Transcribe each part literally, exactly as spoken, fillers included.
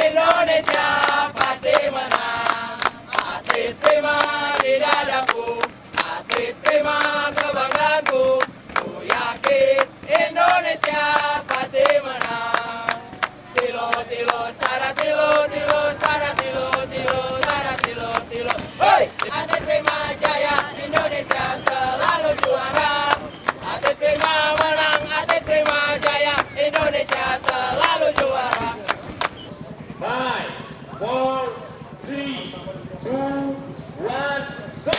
Indonesia pasti menang. Atlet prima di dadaku, atlet prima kebanggaanku. Ku yakin Indonesia pasti menang. Tilo tilo sara tilo tilo sara tilo tilo sara tilo tilo. Hei! Atlet prima jaya, Indonesia selalu juara. Atlet prima menang, atlet prima jaya, Indonesia selalu juara. Five, four, three, two, one, go!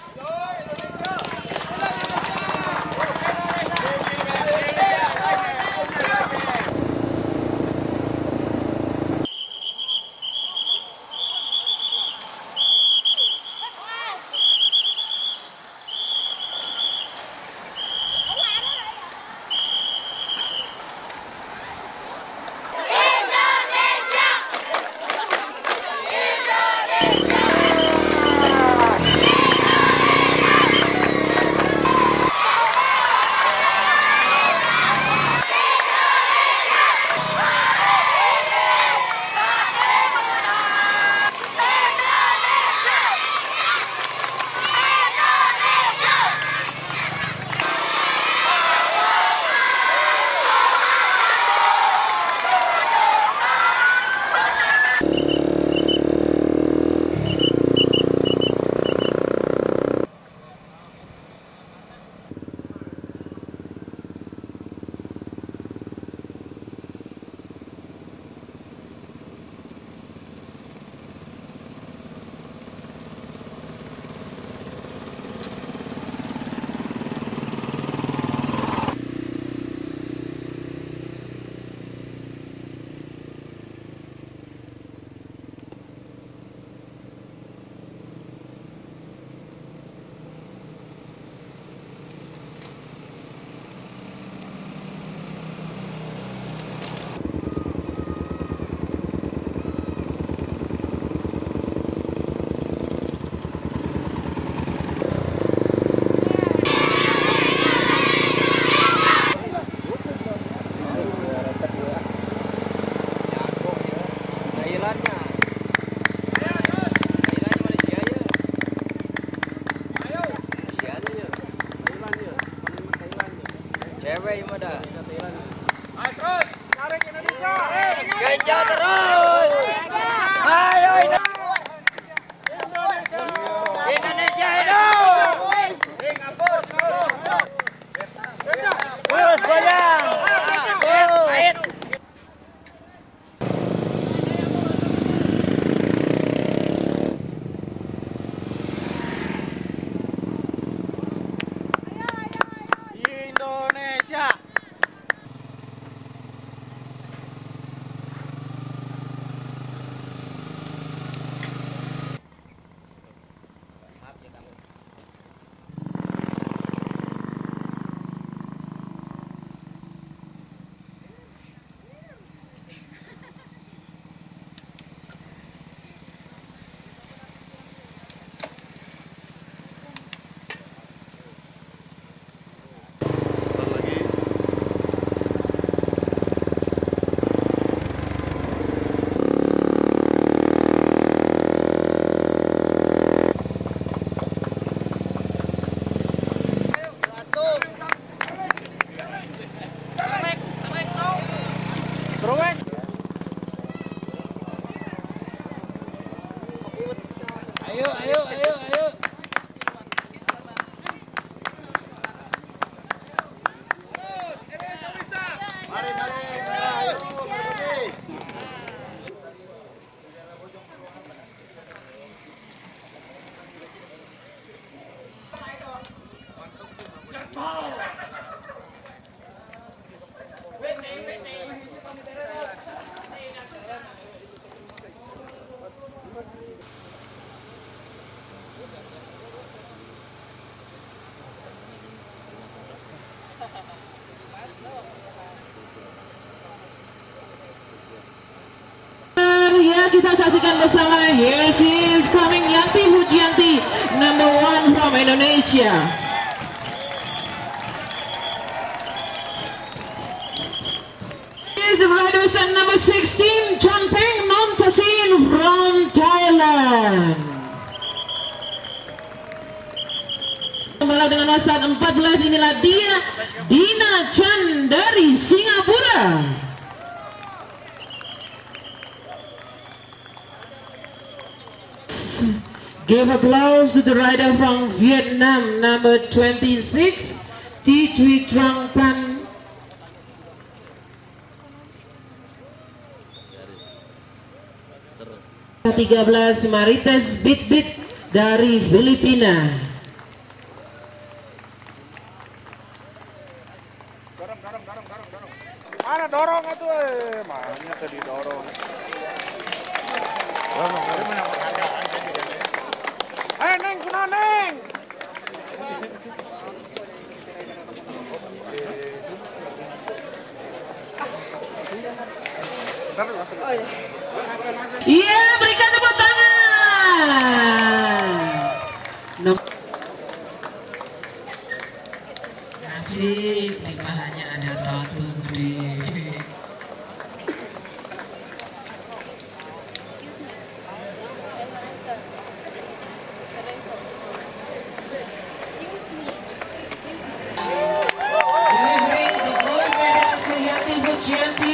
Cewek yang ada. Ayo terus, tarik Indonesia. Genjot terus. Ayo Indonesia. Indonesia hidup. Terus goyang. Ayo. Indonesia. Ayo, ayo, ayo, ayo. Mari, mari. Ya, kita saksikan bersama. Here she is coming, Yanti Hujianti, number one from Indonesia. Is the rider number sixteen, John Peng Nonta. Sasin from Thailand. Pembalap dengan nomor start empat belas inilah dia, Dina Chan dari Singapura. Give applause to the rider from Vietnam, number twenty-six, Thi Thuy Trang Pan. tiga belas Marites Bit Bit dari Filipina. Dorong, dorong, dorong, dorong, dorong. Mana dorong itu? Eh, mana tadi dorong? Dorong, dorong. Eh, Neng, kuna Neng. Iya, berikan tepuk tangan. Nom Asik, limpahannya ada tatu gede. Delivering the gold medal to Yanti Fujianti